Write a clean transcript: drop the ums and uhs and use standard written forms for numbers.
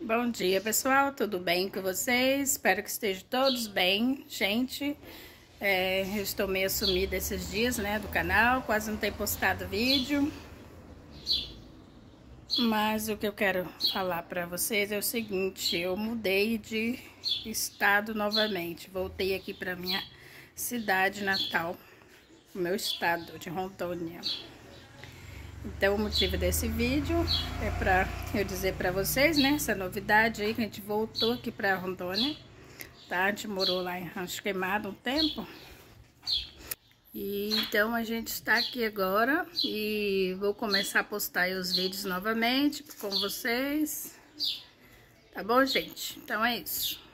Bom dia, pessoal, tudo bem com vocês? Espero que estejam todos bem, gente. Eu estou meio sumida esses dias, né, do canal, quase não tenho postado vídeo. Mas o que eu quero falar para vocês é o seguinte: eu mudei de estado novamente, voltei aqui para minha cidade natal, o meu estado de Rondônia. Então, o motivo desse vídeo é para eu dizer para vocês, né, essa novidade aí, que a gente voltou aqui para Rondônia, tá? A gente morou lá em Rancho Queimado um tempo. E então a gente está aqui agora e vou começar a postar aí os vídeos novamente com vocês. Tá bom, gente? Então é isso.